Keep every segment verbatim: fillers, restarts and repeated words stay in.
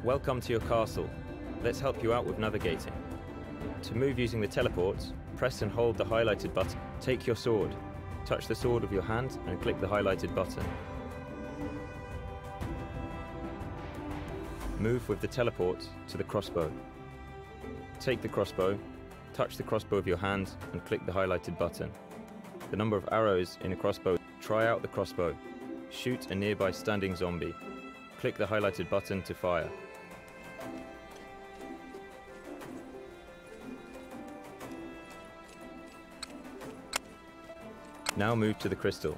Welcome to your castle. Let's help you out with navigating. To move using the teleports, press and hold the highlighted button. Take your sword. Touch the sword with your hand and click the highlighted button. Move with the teleport to the crossbow. Take the crossbow, touch the crossbow with your hand and click the highlighted button. The number of arrows in a crossbow. Try out the crossbow. Shoot a nearby standing zombie. Click the highlighted button to fire. Now move to the crystal.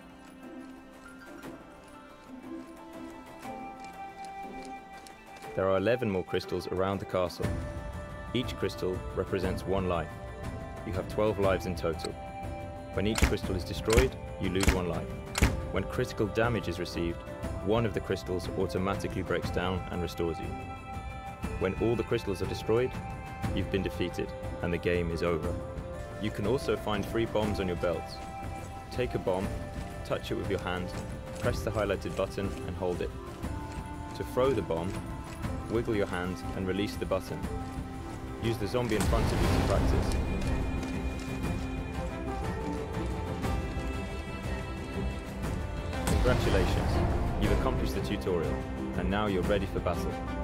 There are eleven more crystals around the castle. Each crystal represents one life. You have twelve lives in total. When each crystal is destroyed, you lose one life. When critical damage is received, one of the crystals automatically breaks down and restores you. When all the crystals are destroyed, you've been defeated and the game is over. You can also find free bombs on your belts. Take a bomb, touch it with your hand, press the highlighted button and hold it. To throw the bomb, wiggle your hand and release the button. Use the zombie in front of you to practice. Congratulations, you've accomplished the tutorial, and now you're ready for battle.